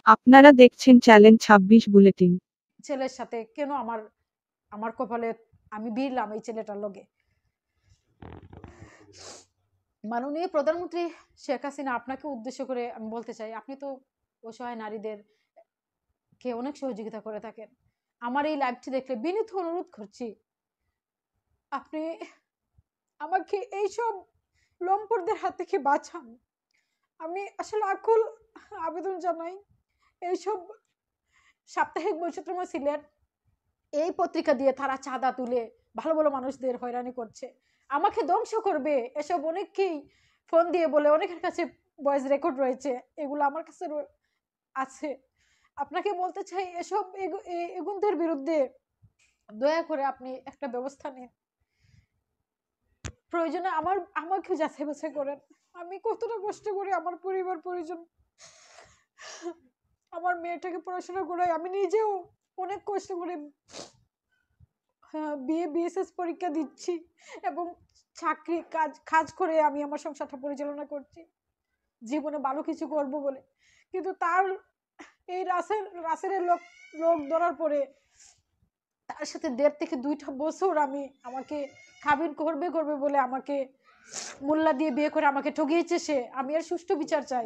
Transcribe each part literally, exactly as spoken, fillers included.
আপনারা দেখছেন চ্যালেঞ্জ ছাব্বিশ বুলেটিন। ছেলের সাথে কেন আমার আমার কপালে আমি বিড়লাম এই ছেলেটার লগে। মাননীয় প্রধানমন্ত্রী শেখ হাসিনা, আপনাকে উদ্দেশ্য করে আমি বলতে চাই, আপনি তো অসহায় নারীদের কে অনেক সহযোগিতা করে থাকেন। আমার এই লাইভটি দেখলে বিনীত অনুরোধ করছি, আপনি আমাকে এইসব লম্পটদের হাত থেকে বাঁচান। আমি আসলে আকুল আবেদন জানাই, এইসব সাপ্তাহিক বৈচিত্র্যময় সিলেট এই পত্রিকা দিয়ে তারা চাঁদা তুলে ভালো ভালো মানুষদের হয়রানি করছে, আমাকে ধ্বংস করবে। এসব অনেককেই ফোন দিয়ে বলে, অনেকের কাছে ভয়েস রেকর্ড রয়েছে, এগুলো আমার কাছে আছে। আপনাকে বলতে চাই, এসব এগুনদের বিরুদ্ধে দয়া করে আপনি একটা ব্যবস্থা নিন। প্রয়োজনে আমার আমাকে যাচাই বাছাই করেন, আমি কতটা কষ্ট করি আমার পরিবার পরিজন, আমার মেয়েটাকে পড়াশোনা করাই, আমি নিজেও অনেক কষ্ট করে বিএ বিএসএস পরীক্ষা দিচ্ছি এবং চাকরি কাজ কাজ করে আমি আমার সংসারটা পরিচালনা করছি জীবনে ভালো কিছু করব বলে। কিন্তু তার এই রাসেল রাসেলের লোক লোক ধরার পরে তার সাথে দেড় থেকে দুইটা বছর আমি আমাকে কাবিন করবে করবে বলে আমাকে মোল্লা দিয়ে বিয়ে করে আমাকে ঠকিয়েছে সে। আমি এর সুষ্ঠু বিচার চাই।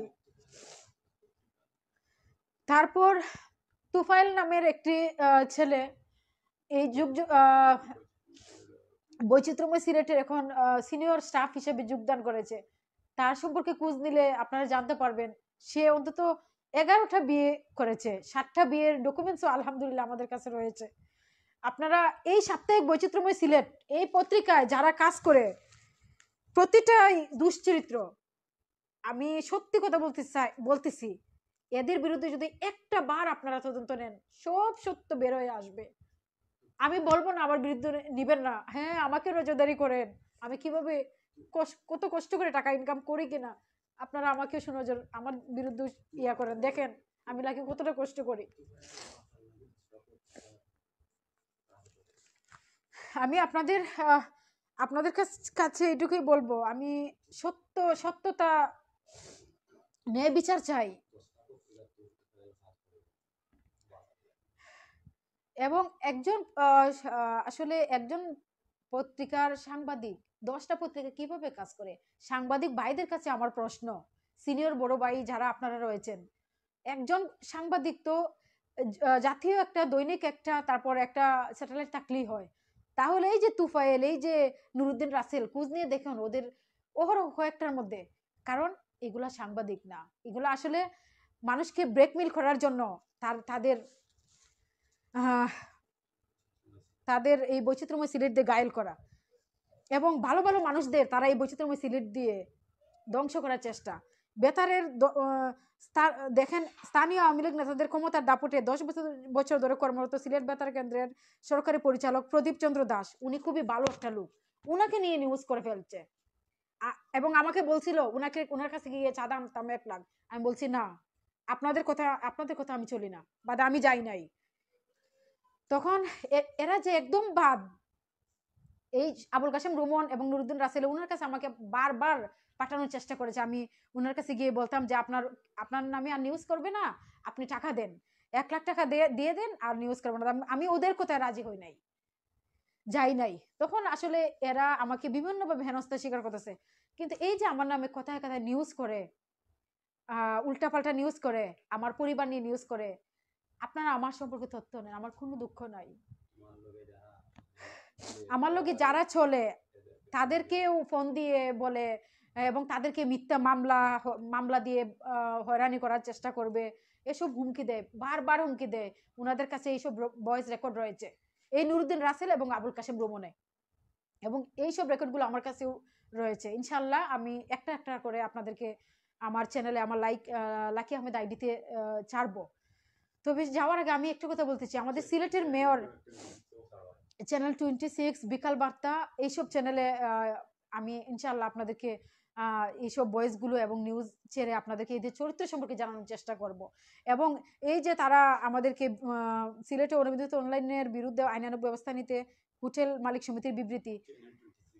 তারপর তুফাইল নামের একটি ছেলে এই যুগ বৈচিত্র্যময় সিলেটের এখন সিনিয়র স্টাফ হিসেবে যোগদান করেছে। তার সম্পর্কে খোঁজ নিলে আপনারা জানতে পারবেন সে অন্তত এগারোটা বিয়ে করেছে, সাতটা বিয়ের ডকুমেন্টসও আলহামদুলিল্লাহ আমাদের কাছে রয়েছে। আপনারা এই সাপ্তাহিক বৈচিত্র্যময় সিলেট এই পত্রিকায় যারা কাজ করে প্রতিটাই দুশ্চরিত্র, আমি সত্যি কথা বলতে চাই বলতেছি এদের বিরুদ্ধে যদি একটা বার আপনারা তদন্ত নেন সব সত্য বের হয়ে আসবে। আমি বলবো না আমার বিরুদ্ধে নিবেন না, হ্যাঁ আমাকে নজরদারি করেন, আমি কিভাবে কত কষ্ট করে টাকা ইনকাম করি কিনা আপনারা আমাকে সুনজর আমার বিরুদ্ধে ইয়া করেন, দেখেন আমি নাকি কতটা কষ্ট করি। আমি আপনাদের আপনাদের কাছে এটুকুই বলবো, আমি সত্য সত্যতা ন্যায় বিচার চাই। এবং একজন আসলে একজন পত্রিকার সাংবাদিক দশটা পত্রিকা কিভাবে কাজ করে, সাংবাদিক ভাইদের কাছে আমার প্রশ্ন, সিনিয়র বড় ভাই যারা আপনারা রয়েছেন, একজন সাংবাদিক তো জাতীয় একটা দৈনিক একটা তারপর একটা স্যাটেলাইট থাকলেই হয়, তাহলে এই যে তুফাইল এই যে নুরুদ্দিন রাসেল খোঁজ নিয়ে দেখুন ওদের ওহর কয়েকটার মধ্যে, কারণ এগুলা সাংবাদিক না, এগুলো আসলে মানুষকে ব্রেকমেল করার জন্য তার তাদের তাদের এই বৈচিত্র্যময় সিলেট দিয়ে গায়েল করা এবং ভালো ভালো মানুষদের তারা এই বৈচিত্র্যময় সিলেট দিয়ে ধ্বংস করার চেষ্টা। বেতারের দেখেন স্থানীয় আওয়ামী লীগ নেতাদের ক্ষমতার দাপটে দশ বছর বছর ধরে কর্মরত সিলেট বেতার কেন্দ্রের সরকারি পরিচালক প্রদীপ চন্দ্র দাস, উনি খুবই ভালো একটা লোক, উনাকে নিয়ে নিউজ করে ফেলছে এবং আমাকে বলছিল উনাকে ওনার কাছে গিয়ে চাঁদা আনতাম এক লাখ, আমি বলছি না আপনাদের কথা আপনাদের কথা আমি চলি না, বাদে আমি যাই নাই। তখন এরা যে একদম বাদ এই আবুল কাশেম রুমন এবং নুরুদ্দিন রাসেল ওনার কাছে আমাকে বারবার পাঠানোর চেষ্টা করেছে, আমি ওনার কাছে গিয়ে বলতাম যে আপনার আপনার নামে আর নিউজ করবে না, আপনি টাকা দেন, এক লাখ টাকা দিয়ে দেন আর নিউজ করবো না। আমি ওদের কথায় রাজি হই নাই, যাই নাই। তখন আসলে এরা আমাকে বিভিন্নভাবে হেনস্থার শিকার করতেছে, কিন্তু এই যে আমার নামে কথায় কথায় নিউজ করে আহ উল্টাপাল্টা নিউজ করে আমার পরিবার নিয়ে নিউজ করে, আপনারা আমার সম্পর্কে তথ্য নেন, আমার কোনো দুঃখ নাই। আমার লোকে যারা চলে তাদেরকেও ফোন দিয়ে বলে এবং তাদেরকে মিথ্যা মামলা মামলা দিয়ে হয়রানি করার চেষ্টা করবে, এসব হুমকি দেয়, বারবার হুমকি দেয়। ওনাদের কাছে এইসব ভয়েস রেকর্ড রয়েছে এই নুরুদ্দিন রাসেল এবং আবুল কাশেম রুমনে, এবং এইসব রেকর্ডগুলো আমার কাছেও রয়েছে। ইনশাল্লাহ আমি একটা একটা করে আপনাদেরকে আমার চ্যানেলে আমার লাইক লাকি আহমেদ আইডিতে ছাড়বো। তবে যাওয়ার আগে আমি একটা কথা বলতে চাই, আমাদের সিলেটের মেয়র চ্যানেল টোয়েন্টি সিক্স বিকাল বার্তা এইসব চ্যানেলে আমি ইনশাল্লাহ আপনাদেরকে এইসব ভয়েসগুলো এবং নিউজ ছেড়ে আপনাদেরকে এদের চরিত্র সম্পর্কে জানানোর চেষ্টা করব। এবং এই যে তারা আমাদেরকে সিলেটে অনুমোদিত অনলাইনের বিরুদ্ধে আইনানুগ ব্যবস্থা নিতে হোটেল মালিক সমিতির বিবৃতি,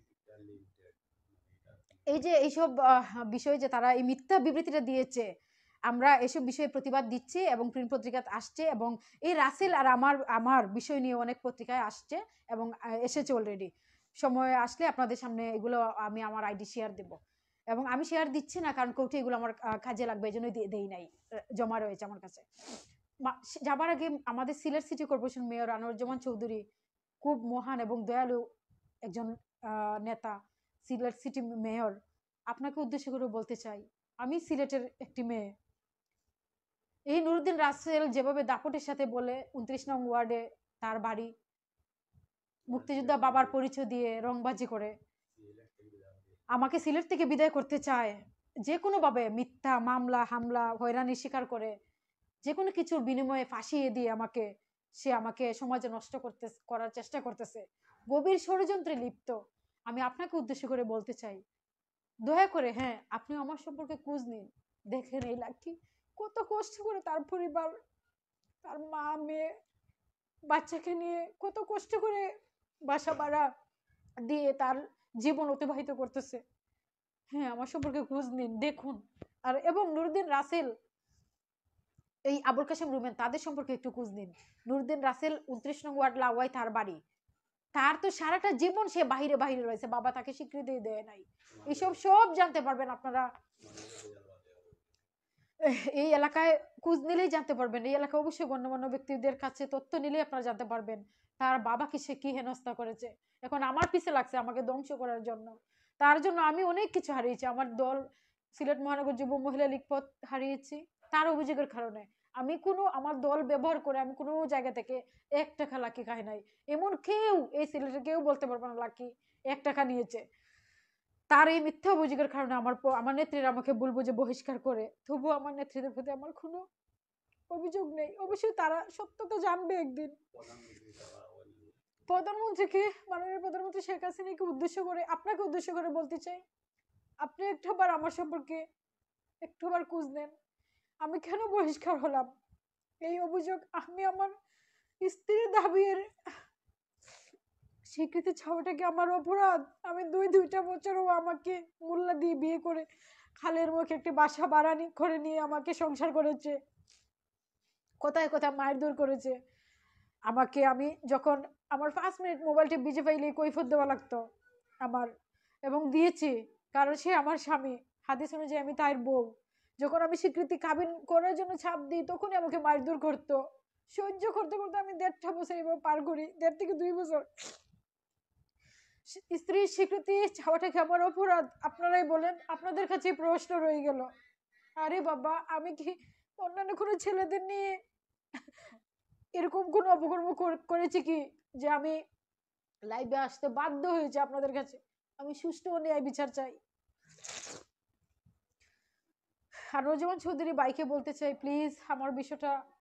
এই যে এইসব বিষয় যে তারা এই মিথ্যা বিবৃতিটা দিয়েছে, আমরা এসব বিষয়ে প্রতিবাদ দিচ্ছি এবং প্রিন্ট পত্রিকাতে আসছে, এবং এই রাসেল আর আমার আমার বিষয় নিয়ে অনেক পত্রিকায় আসছে এবং আহ, এসেছে অলরেডি। সময় আসলে আপনাদের সামনে এগুলো আমি আমার আইডি শেয়ার দেব, এবং আমি শেয়ার দিচ্ছি না কারণ কোর্টে এগুলো আমার আহ, কাজে লাগবে, এই জন্যই দিয়ে- দেই নাই, আহ, জমা রয়েছে আমার কাছে। মা- যাবার আগে আমাদের Sylhet city corporation mayor Anwaruzzaman Chowdhury খুব মহান এবং দয়ালু একজন আহ, নেতা, সিলেট সিটি মেয়র, আপনাকে উদ্দেশ্য করে বলতে চাই, আমি সিলেটের একটি মেয়ে। এই নুরুদ্দিন রাসেল যেভাবে দাপটের সাথে বলে উনত্রিশ নং ওয়ার্ডে তার বাড়ি, মুক্তিযোদ্ধা বাবার পরিচয় দিয়ে রংবাজি করে আমাকে সিলেট থেকে বিদায় করতে চায়, যে কোনোভাবে মিথ্যা মামলা হামলা হয়রানি স্বীকার করে যে কোনো কিছুর বিনিময়ে ফাঁসিয়ে দিয়ে আমাকে, সে আমাকে সমাজে নষ্ট করতে করার চেষ্টা করতেছে, গভীর ষড়যন্ত্রে লিপ্ত। আমি আপনাকে উদ্দেশ্য করে বলতে চাই, দয়া করে হ্যাঁ আপনি আমার সম্পর্কে খোঁজ নিন, দেখেন এই লাকি কত কষ্ট করে তার পরিবার, তার মা মেয়ে বাচ্চাকে নিয়ে কত কষ্ট করে বাসা ভাড়া দিয়ে তার জীবন অতিবাহিত করতেছে। হ্যাঁ আমার সম্পর্কে খোঁজ নিন, দেখুন। আর এবং নুরুদ্দিন রাসেল, এই আবুল কাসেম রুমেন, তাদের সম্পর্কে একটু খোঁজ নিন। নুরুদ্দিন রাসেল উনত্রিশ নং ওয়ার্ড লাওয়াই তার বাড়ি, তার তো সারাটা জীবন সে বাহিরে বাহিরে রয়েছে, বাবা তাকে স্বীকৃতি দেয় নাই, এইসব সব জানতে পারবেন আপনারা। এই এলাকায় খোঁজ নিলেই জানতে পারবেন, এই এলাকায় অবশ্যই গণ্যমান্য ব্যক্তিদের কাছে তথ্য নিলেই আপনারা জানতে পারবেন তার বাবাকে সে কি হেনস্থা করেছে। এখন আমার পিছে লাগছে আমাকে ধ্বংস করার জন্য, তার জন্য আমি অনেক কিছু হারিয়েছি, আমার দল সিলেট মহানগর যুব মহিলা লীগ পদ হারিয়েছি তার অভিযোগের কারণে। আমি কোনো আমার দল ব্যবহার করে আমি কোনো জায়গা থেকে এক টাকা লাকি খাই নাই, এমন কেউ এই সিলেটে কেউ বলতে পারবে না লাকি এক টাকা নিয়েছে। তার এই মিথ্যা অভিযোগের কারণে আমার আমার নেত্রীরা আমাকে ভুল বুঝে বহিষ্কার করে, তবুও আমার নেত্রীদের প্রতি আমার কোনো অভিযোগ নেই। অবশ্যই তারা সত্যতা জানবে একদিন। প্রধানমন্ত্রীকে, মাননীয় প্রধানমন্ত্রী শেখ হাসিনাকে উদ্দেশ্য করে, আপনাকে উদ্দেশ্য করে বলতে চাই, আপনি একটাবার আমার সম্পর্কে একটুবার খোঁজ নেন, আমি কেন বহিষ্কার হলাম, এই অভিযোগ আমি আমার স্ত্রীর দাবির স্বীকৃতি চাওয়াটা কি আমার অপরাধ? আমি দুই দুইটা বছরও আমাকে মূল্য দিয়ে বিয়ে করে খালের মুখে একটি বাসা বাড়ানি করে নিয়ে আমাকে সংসার করেছে, কোথায় কোথায় মায়ের দূর করেছে আমাকে। আমি যখন আমার পাঁচ মিনিট মোবাইলটা বিজে পাইলে কৈফত দেওয়া লাগতো আমার, এবং দিয়েছি, কারণ সে আমার স্বামী, হাদিস অনুযায়ী আমি তার বউ। যখন আমি স্বীকৃতি কাবিন করার জন্য ছাপ দিই তখনই আমাকে মারধর করতো, সহ্য করতে করতে আমি দেড়টা বছর এবার পার করি, দেড় থেকে দুই বছর। স্ত্রীর স্বীকৃতি চাওয়াটা কি আমার অপরাধ? আপনারাই বলেন, আপনাদের কাছে প্রশ্ন রয়ে গেল। আরে বাবা, আমি কি অন্যান্য কোনো ছেলেদের নিয়ে এরকম কোনো অপকর্ম করেছি কি যে আমি লাইভে আসতে বাধ্য হয়েছে আপনাদের কাছে? আমি সুষ্ঠু ও ন্যায় বিচার চাই। আর রোজমান চৌধুরী বাইকে বলতে চাই, প্লিজ আমার বিষয়টা